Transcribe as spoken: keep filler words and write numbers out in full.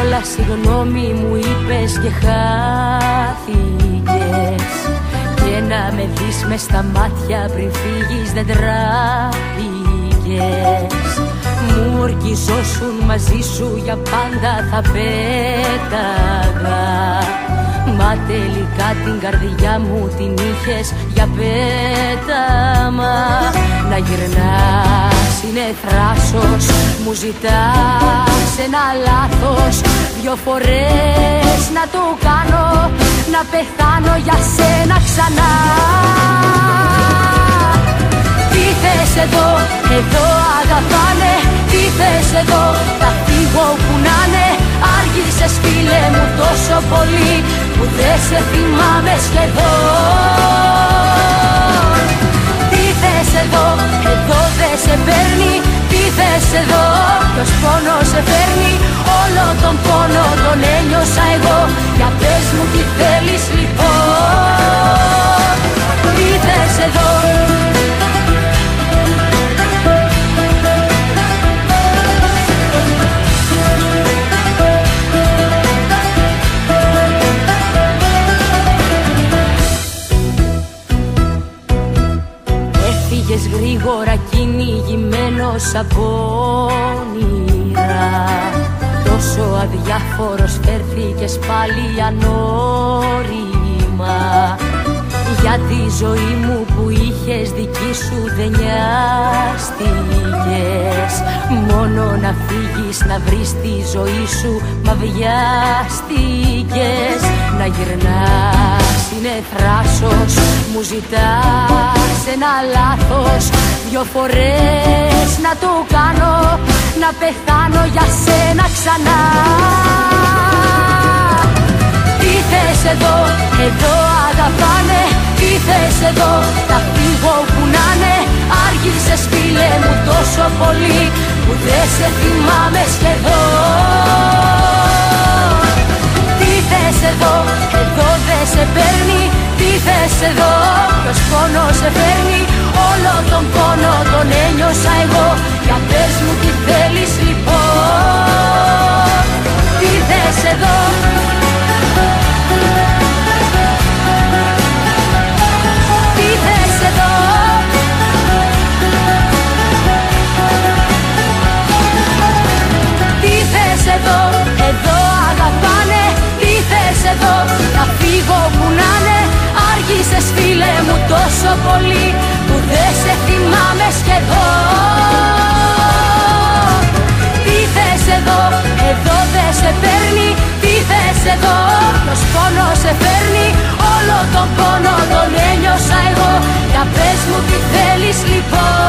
όλα συγγνώμη μου είπες και χάθηκες. Και να με δεις μες στα μάτια πριν φύγεις δεν τράπηκες. Μου ορκιζόσουν μαζί σου για πάντα θα πέταγα. Μα τελικά την καρδιά μου την είχες για πέταμα. Να γυρνάς είναι θράσος, μου ζητάς ένα λάθος. Δυο φορές να το κάνω, να πεθάνω για σένα ξανά. Τι θες εδώ, εδώ αγαπάνε. Τι θες εδώ, θα φύγω που να'ναι. Άργησες φίλε μου τόσο πολύ που δεν σε θυμάμαι σχεδόν. Τι θες εδώ, εδώ δεν σε παίρνει. Τι θες εδώ, ποιος πόνος σε φέρνει. Όλο τον πόνο τον ένιωσα εγώ. Για πες μου τι θέλεις λοιπόν. Τι θες εδώ. Έφυγες γρήγορα κυνηγημένος από όνειρα. Τόσο αδιάφορος φέρθηκες πάλι ανώρημα. Για τη ζωή μου που είχες δική σου δεν νοιάστηκες. Μόνο να φύγεις να βρεις τη ζωή σου μα βιάστηκες. Να γυρνάς είναι θράσος, μου ζητάς ένα λάθος. Δυο φορές να το κάνω, να πεθάνω για σένα ξανά. Τι θες εδώ, εδώ αγαπάνε. Τι θες εδώ, θα φύγω που να'ναι. Άργησες φίλε μου τόσο πολύ που δεν σε θυμάμαι σχεδόν. Τι θες εδώ, εδώ δεν σε παίρνει. Τι θες εδώ, ποιος πόνος σε φέρνει. Όλο τον πόνο τον ένιωσα εγώ. Για πες μου τι θέλεις λοιπόν. Τι θες εδώ. Τι θες εδώ. Τι θες εδώ, εδώ αγαπάνε. Τι θες εδώ, θα φύγω που να'ναι. Άργησες φίλε μου τόσο πολύ που δεν σε θυμάμαι σχεδόν. Τι θες εδώ, εδώ δεν σε παίρνει. Τι θες εδώ, ποιος πόνος σε φέρνει. Όλο τον πόνο τον ένιωσα εγώ. Για πες μου τι θέλεις λοιπόν.